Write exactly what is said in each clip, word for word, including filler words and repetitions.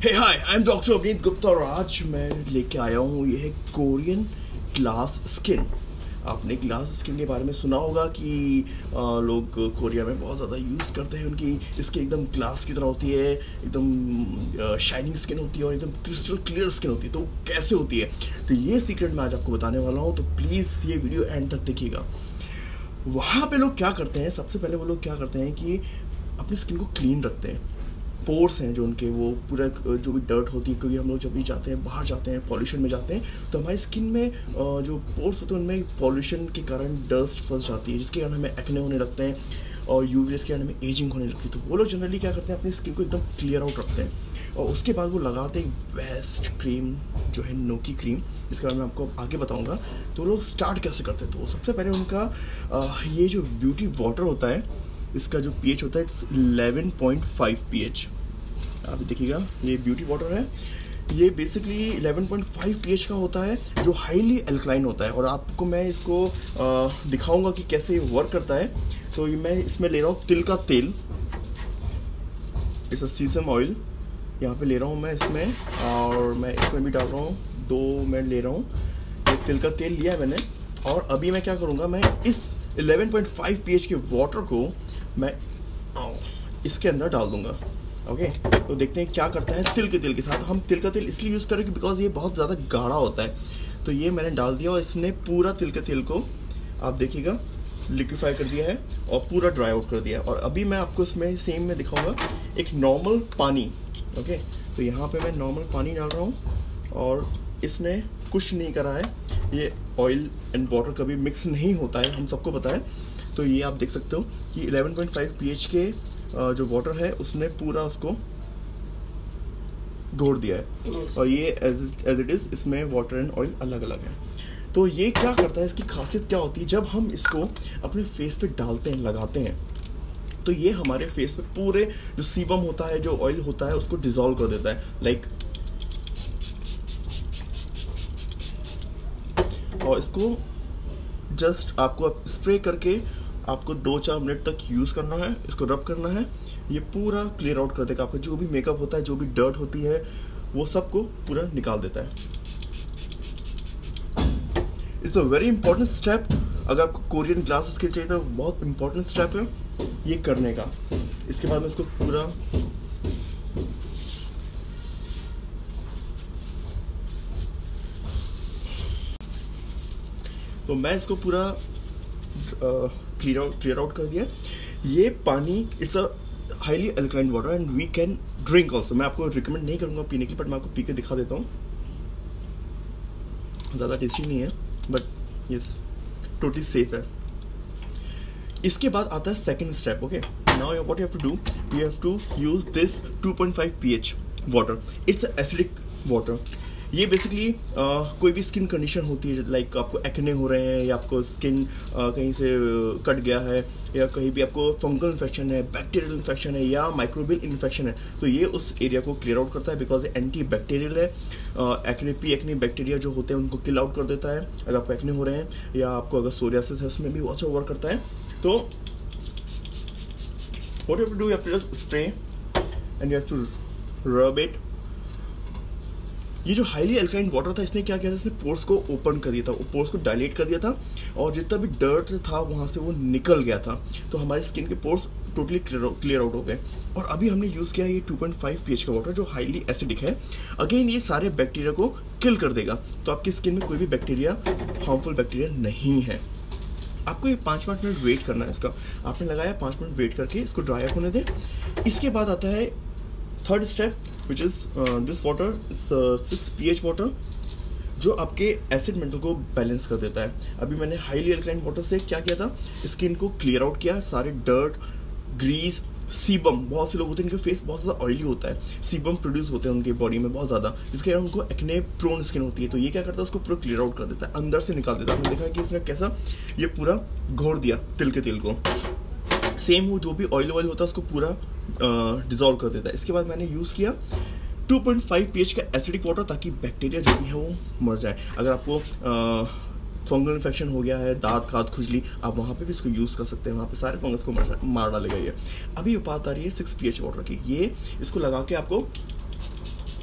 Hey hi, I am doctor Abhineet Gupta और आज मैं लेके आया हूँ ये है कोरियन ग्लास स्किन। आपने ग्लास स्किन के बारे में सुना होगा कि आ, लोग कोरिया में बहुत ज़्यादा यूज़ करते हैं। उनकी इसकी एकदम ग्लास की तरह होती है, एकदम शाइनिंग स्किन होती है और एकदम क्रिस्टल क्लियर स्किन होती है। तो कैसे होती है, तो ये सीक्रेट मैं आज आपको बताने वाला हूँ। तो प्लीज़ ये वीडियो एंड तक देखिएगा। वहाँ पे लोग क्या करते हैं, सबसे पहले वो लोग क्या करते हैं कि अपनी स्किन को क्लीन रखते हैं। पोर्स हैं जो उनके, वो पूरा जो भी डर्ट होती है, क्योंकि हम लोग जब भी जाते हैं, बाहर जाते हैं, पॉल्यूशन में जाते हैं, तो हमारी स्किन में जो पोर्स होते हैं उनमें पॉल्यूशन के कारण डस्ट फंस जाती है, जिसके कारण हमें एक्ने होने लगते हैं और यूवी रेज़ के कारण हमें एजिंग होने लगती है। तो वो लोग जनरली क्या करते हैं, अपनी स्किन को एकदम क्लियर आउट रखते हैं और उसके बाद वो लगाते हैं बेस्ट क्रीम जो है नोकी क्रीम, जिसके बारे में आपको आगे बताऊंगा। तो लोग स्टार्ट कैसे करते हैं, तो सबसे पहले उनका आ, ये जो ब्यूटी वाटर होता है, इसका जो पीएच होता है it's eleven point five pH. आप देखिएगा, ये ब्यूटी वाटर है, ये basically eleven point five pH का होता है, जो हाईली एल्कलाइन होता है। और आपको मैं इसको आ, दिखाऊंगा कि कैसे ये वर्क करता है। तो मैं इसमें ले रहा हूँ तिल का तेल, इट्स अ सीसम ऑयल, यहाँ पे ले रहा हूँ मैं इसमें, और मैं इसमें भी डाल रहा हूँ, दो मैं ले रहा हूँ। एक तिल का तेल लिया है मैंने, और अभी मैं क्या करूँगा, मैं इस इलेवन पॉइंट फाइव पीएच के वाटर को मैं इसके अंदर डाल दूंगा। ओके, तो देखते हैं क्या करता है तिल के तेल के साथ। हम तिल का तेल इसलिए यूज़ करेंगे बिकॉज ये बहुत ज़्यादा गाढ़ा होता है। तो ये मैंने डाल दिया और इसने पूरा तिल के तेल को, आप देखिएगा, लिक्विफाई कर दिया है और पूरा ड्राई आउट कर दिया है। और अभी मैं आपको इसमें सेम में दिखाऊंगा एक नॉर्मल पानी। ओके, तो यहाँ पे मैं नॉर्मल पानी डाल रहा हूँ और इसने कुछ नहीं करा है। ये ऑयल एंड वाटर कभी मिक्स नहीं होता है, हम सबको पता है। तो ये आप देख सकते हो कि इलेवन पॉइंट फाइव पीएच के जो वाटर है उसने पूरा उसको घोड़ दिया है। और ये एज इट इज़ इसमें वाटर एंड ऑयल अलग अलग है। तो ये क्या करता है, इसकी खासियत क्या होती है, जब हम इसको अपने फेस पे डालते हैं, लगाते हैं, तो ये हमारे फेस पे पूरे जो सीबम होता है, जो ऑयल होता है, उसको डिजोल्व कर देता है। लाइक और इसको जस्ट आपको स्प्रे करके आपको दो चार मिनट तक यूज़ करना है, इसको रब करना है। ये पूरा क्लियर आउट कर देगा, आपका जो भी मेकअप होता है, जो भी डर्ट होती है, वो सबको पूरा निकाल देता है। It's a very important step. अगर आपको कोरियन ग्लास स्किन चाहिए तो बहुत इंपॉर्टेंट स्टेप है ये करने का। इसके बाद में इसको पूरा तो मैं इसको पूरा क्लियर आउट क्लियर आउट कर दिया। ये पानी it's a highly alkaline water and we can drink also. मैं आपको रिकमेंड नहीं करूँगा पीने के लिए, बट मैं आपको पी के दिखा देता हूँ। ज़्यादा टेस्टी नहीं है, बट यस टोटली सेफ है। इसके बाद आता है second step. Okay, now what you have to do, you have to use this two point five pH water. It's acidic water. ये बेसिकली कोई भी स्किन कंडीशन होती है, लाइक आपको एक्ने हो रहे हैं, या आपको स्किन कहीं से कट गया है, या कहीं भी आपको फंगल इन्फेक्शन है, बैक्टीरियल इन्फेक्शन है, या माइक्रोबियल इन्फेक्शन है, तो ये उस एरिया को क्लियर आउट करता है। बिकॉज ये एंटी बैक्टीरियल है। एक्ने पी एक्ने बैक्टीरिया जो होते हैं उनको किल आउट कर देता है। अगर आपको एक्ने हो रहे हैं या आपको अगर सोरियासिस है, उसमें भी बहुत अच्छा वर्क करता है। तो what you have to do, you have to just spray and you have to rub it. ये जो हाईली अल्कलाइन वाटर था, इसने क्या किया था, इसने पोर्स को ओपन कर दिया था, पोर्स को डायलेट कर दिया था, और जितना भी डर्ट था वहाँ से वो निकल गया था। तो हमारी स्किन के पोर्स टोटली क्लियर आउट हो गए। और अभी हमने यूज़ किया ये टू पॉइंट फाइव पीएच का वाटर, जो हाईली एसिडिक है। अगेन ये सारे बैक्टीरिया को किल कर देगा। तो आपकी स्किन में कोई भी बैक्टीरिया, हार्मफुल बैक्टीरिया नहीं है। आपको ये पाँच पाँच मिनट वेट करना है इसका। आपने लगाया, पाँच मिनट वेट करके इसको ड्राई होने दें। इसके बाद आता है third step, which is this water six pH water, जो आपके एसिड मेंटल को बैलेंस कर देता है। अभी मैंने हाईली अल्कलाइन वाटर से क्या किया था, स्किन को क्लियर आउट किया, सारे डर्ट, ग्रीस, सीबम, बहुत से लोग होते हैं इनका फेस बहुत ज़्यादा ऑयली होता है, सीबम प्रोड्यूस होते हैं उनके बॉडी में बहुत ज़्यादा, जिसके कारण उनको एक्ने प्रोन स्किन होती है। तो ये क्या करता है, उसको पूरा क्लियर आउट कर देता है, अंदर से निकाल देता है। आपने देखा कि इसने कैसा ये पूरा घोर दिया तिल के तेल को। सेम वो जो भी ऑयल ऑयल होता है उसको पूरा डिजोल्व कर देता है। इसके बाद मैंने यूज़ किया टू पॉइंट फाइव पीएच का एसिडिक वाटर, ताकि बैक्टीरिया जो भी है वो मर जाए। अगर आपको फंगल इन्फेक्शन हो गया है, दांत खाद खुजली, आप वहाँ पे भी इसको यूज़ कर सकते हैं, वहाँ पे सारे फंगस को मार मार डालेगा ये। अभी बात आ रही है सिक्स पीएच वाटर की। ये इसको लगा के आपको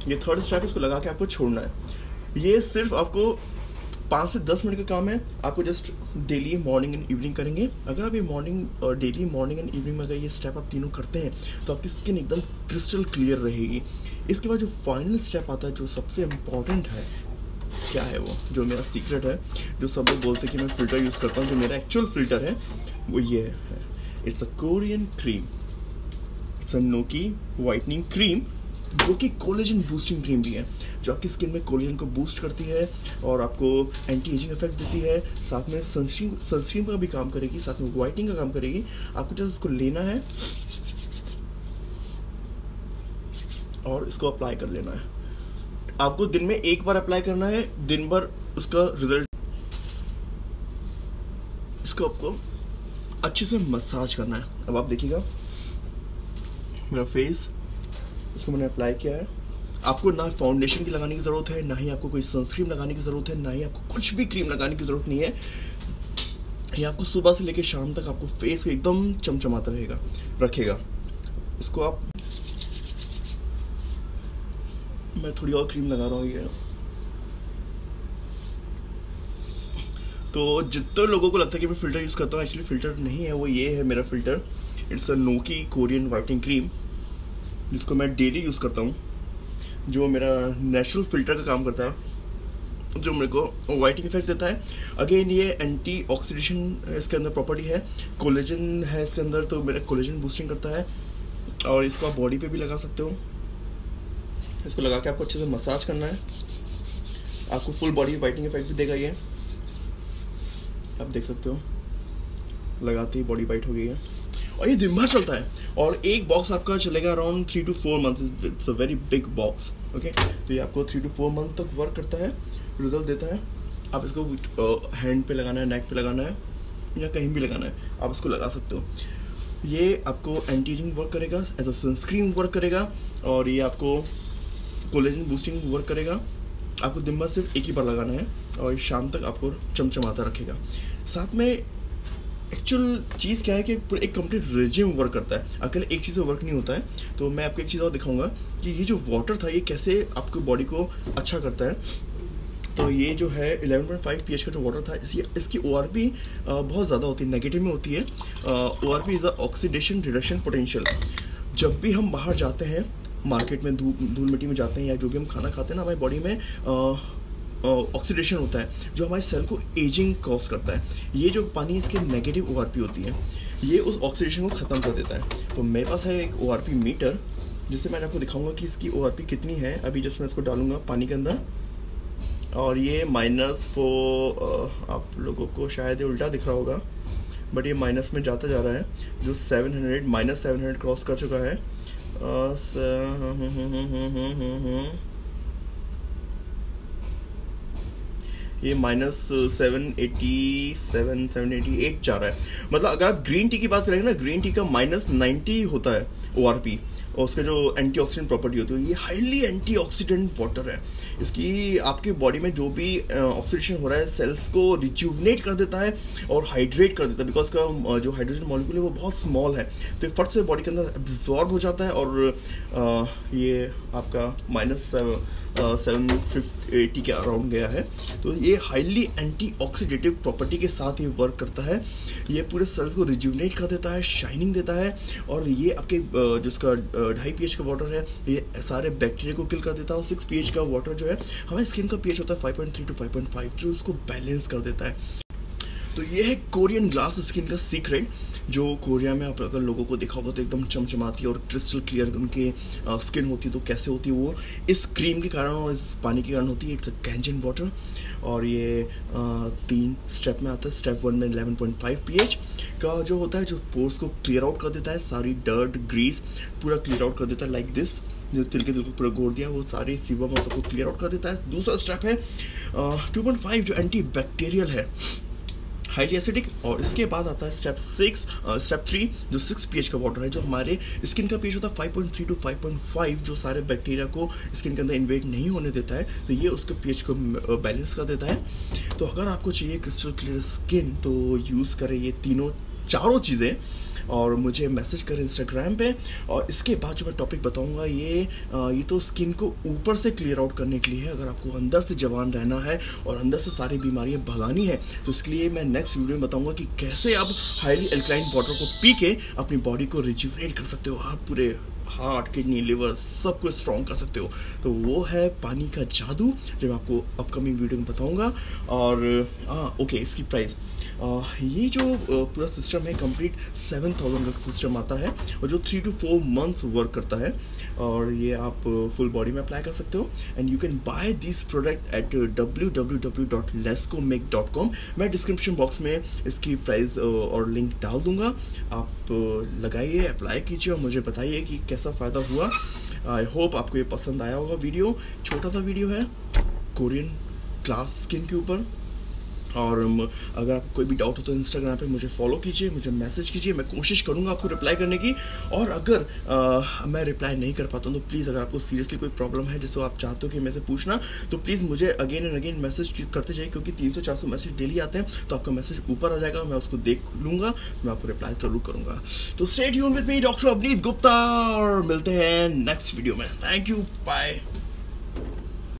ये थर्ड स्टेप, इसको लगा के आपको छोड़ना है। ये सिर्फ आपको पाँच से दस मिनट का काम है, आपको just daily morning and evening करेंगे। अगर आप ये मॉर्निंग और डेली मॉर्निंग एंड इवनिंग में अगर ये स्टेप आप तीनों करते हैं तो आपकी स्किन एकदम क्रिस्टल क्लियर रहेगी। इसके बाद जो फाइनल स्टेप आता है, जो सबसे इम्पॉर्टेंट है, क्या है वो, जो मेरा सीक्रेट है, जो सब लोग बोलते हैं कि मैं फ़िल्टर यूज़ करता हूँ, जो मेरा एक्चुअल फ़िल्टर है वो ये है। It's a Korean cream, it's a noki whitening cream, जो कि कोलेजन बूस्टिंग क्रीम भी है, जो आपकी स्किन में कोलेजन को बूस्ट करती है और आपको एंटी एजिंग इफेक्ट देती है। साथ में सनस्क्रीन सनस्क्रीन का भी काम करेगी, साथ में वाइटनिंग का काम करेगी। आपको जस्ट इसको लेना है और इसको अप्लाई कर लेना है। आपको दिन में एक बार अप्लाई करना है, दिन भर उसका रिजल्ट। इसको आपको अच्छे से मसाज करना है। अब आप देखिएगा मेरा फेस, इसको मैंने अप्लाई किया है। आपको ना फाउंडेशन की लगाने की ज़रूरत है, ना ही आपको कोई सनस्क्रीन लगाने की ज़रूरत है, ना ही आपको कुछ भी क्रीम लगाने की ज़रूरत नहीं है। ये आपको सुबह से लेकर शाम तक आपको फेस को एकदम चमचमाता रहेगा रखेगा। इसको आप, मैं थोड़ी और क्रीम लगा रहा हूँ ये। तो जितने लोगों को लगता है कि मैं फ़िल्टर यूज़ करता हूँ, एक्चुअली फ़िल्टर नहीं है वो, ये है मेरा filter. It's a noki Korean whitening cream, जिसको मैं डेली यूज़ करता हूँ, जो मेरा नेचुरल फ़िल्टर का काम करता है, जो मेरे को वाइटनिंग इफेक्ट देता है। अगेन ये एंटी ऑक्सीडेशन इसके अंदर प्रॉपर्टी है, कोलेजन है इसके अंदर, तो मेरा कोलेजन बूस्टिंग करता है। और इसको आप बॉडी पे भी लगा सकते हो। इसको लगा के आपको अच्छे से मसाज करना है, आपको फुल बॉडी वाइटनिंग इफेक्ट भी देगा ये। आप देख सकते हो लगाते ही बॉडी वाइट हो गई है, और ये दिन भर चलता है। और एक बॉक्स आपका चलेगा around three two four month. It's a very big box, okay. तो ये आपको थ्री टू फोर मंथ तक वर्क करता है, रिजल्ट देता है। आप इसको हैंड पे लगाना है, नेक पे लगाना है, या कहीं भी लगाना है, आप इसको लगा सकते हो। ये आपको एंटी एजिंग वर्क करेगा, एज अ सनस्क्रीन वर्क करेगा, और ये आपको कोलेजन बूस्टिंग वर्क करेगा। आपको दिन भर सिर्फ एक ही बार लगाना है, और शाम तक आपको चमचमाता रखेगा। साथ में एक्चुअल चीज़ क्या है कि एक कंप्लीट रेजिम वर्क करता है, अकेले एक चीज़ से वर्क नहीं होता है। तो मैं आपको एक चीज़ और दिखाऊंगा कि ये जो वाटर था ये कैसे आपको बॉडी को अच्छा करता है। तो ये जो है इलेवन पॉइंट फाइव पीएच का जो वाटर था, इसी इसकी ओआरपी बहुत ज़्यादा होती है, नेगेटिव में होती है। ORP is a oxidation reduction potential. जब भी हम बाहर जाते हैं, मार्केट में धूल धूल मिट्टी में जाते हैं, या जो भी हम खाना खाते हैं ना, हमारी बॉडी में आ, ऑक्सीडेशन होता है, जो हमारे सेल को एजिंग कॉज करता है। ये जो पानी इसके नेगेटिव ओआरपी होती है, ये उस ऑक्सीडेशन को ख़त्म कर देता है। तो मेरे पास है एक ओआरपी मीटर, जिससे मैं आपको दिखाऊंगा कि इसकी ओआरपी कितनी है। अभी जस्ट मैं इसको डालूंगा पानी के अंदर, और ये माइनस फोर, आप लोगों को शायद ये उल्टा दिख रहा होगा, बट ये माइनस में जाता जा रहा है, जो seven hundred minus seven hundred cross कर चुका है। आ, ये minus seven eighty seven seven eighty eight जा रहा है। मतलब अगर आप ग्रीन टी की बात करेंगे ना, ग्रीन टी का माइनस नाइन्टी होता है ओआरपी, और उसका जो एंटीऑक्सीडेंट प्रॉपर्टी होती है, ये हाईली एंटीऑक्सीडेंट वाटर है। इसकी आपके बॉडी में जो भी ऑक्सीडेशन हो रहा है, सेल्स को रिज्यूवनेट कर देता है और हाइड्रेट कर देता है, बिकॉज का जो हाइड्रोजन मॉलिक्यूल है वो बहुत स्मॉल है, तो ये फट से बॉडी के अंदर एब्जॉर्ब हो जाता है। और आ, ये आपका माइनस सेवन फिफ्टी एटी के अराउंड गया है। तो ये हाईली एंटीऑक्सीडेटिव प्रॉपर्टी के साथ ये वर्क करता है। ये पूरे सेल्स को रिज्यूवनेट कर देता है, शाइनिंग देता है, और ये आपके जिसका ढाई पीएच का वाटर है, ये सारे बैक्टीरिया को किल कर देता है। और सिक्स पीएच का वाटर जो है, हमारे स्किन का पीएच होता है five point three two five point five, जो उसको बैलेंस कर देता है। तो ये है कोरियन ग्लास स्किन का सीक्रेट, जो कोरिया में आप अगर लोगों को देखा होगा तो एकदम चमचमाती और क्रिस्टल क्लियर उनके स्किन होती है। तो कैसे होती है वो, इस क्रीम के कारण और इस पानी के कारण होती है। इट्स अ कैंजन वाटर, और ये आ, तीन स्टेप में आता है। स्टेप वन में इलेवन पॉइंट फाइव पीएच का जो होता है, जो पोर्स को क्लियर आउट कर देता है, सारी डर्ट ग्रीस पूरा क्लियर आउट कर देता है, लाइक दिस। जो तिल के तिल को पूरा घोर दिया, वो सारे सीबम और सबको क्लियर आउट कर देता है। दूसरा स्टेप है टू पॉइंट फाइव, जो एंटी बैक्टीरियल है, हाईली एसिडिक। और इसके बाद आता है स्टेप सिक्स स्टेप थ्री, जो सिक्स पीएच का वाटर है, जो हमारे स्किन का पीएच होता है five point three two five point five, जो सारे बैक्टीरिया को स्किन के अंदर इन्वेड नहीं होने देता है। तो ये उसके पीएच को बैलेंस कर देता है। तो अगर आपको चाहिए क्रिस्टल क्लियर स्किन, तो यूज़ करें ये तीनों चारों चीज़ें। और मुझे मैसेज करें इंस्टाग्राम पे। और इसके बाद जो मैं टॉपिक बताऊंगा ये ये तो स्किन को ऊपर से क्लियर आउट करने के लिए है। अगर आपको अंदर से जवान रहना है और अंदर से सारी बीमारियां भगानी है तो इसके लिए मैं नेक्स्ट वीडियो में बताऊंगा कि कैसे आप हाईली एल्कलाइन वाटर को पी के अपनी बॉडी को रिजुवनेट कर सकते हो। आप पूरे हार्ट, किडनी, लिवर सब कुछ स्ट्रॉन्ग कर सकते हो। तो वो है पानी का जादू जो मैं आपको अपकमिंग वीडियो में बताऊंगा। और हाँ ओके, इसकी प्राइस Uh, ये जो uh, पूरा सिस्टम है कंप्लीट सेवन थाउजेंड का सिस्टम आता है और जो three two four months work करता है। और ये आप फुल बॉडी में अप्लाई कर सकते हो and you can buy this product at W W W dot lesko make dot com. मैं डिस्क्रिप्शन बॉक्स में इसकी प्राइस uh, और लिंक डाल दूंगा। आप uh, लगाइए, अप्लाई कीजिए और मुझे बताइए कि कैसा फ़ायदा हुआ। आई होप आपको ये पसंद आया होगा। वीडियो छोटा सा वीडियो है कोरियन ग्लास स्किन के ऊपर। और अगर आपको कोई भी डाउट हो तो इंस्टाग्राम पे मुझे फॉलो कीजिए, मुझे मैसेज कीजिए, मैं कोशिश करूंगा आपको रिप्लाई करने की। और अगर आ, मैं रिप्लाई नहीं कर पाता हूं तो प्लीज़, अगर आपको सीरियसली कोई प्रॉब्लम है जिसको आप चाहते हो कि मेरे से पूछना, तो प्लीज़ मुझे अगेन एंड अगेन मैसेज करते जाइए, क्योंकि तीन सौ चार सौ मैसेज डेली आते हैं। तो आपका मैसेज ऊपर आ जाएगा, मैं उसको देख लूँगा, मैं आपको रिप्लाई ज़रूर करूँगा। तो stay tuned with me doctor Abhineet Gupta और मिलते हैं नेक्स्ट वीडियो में। Thank you, bye.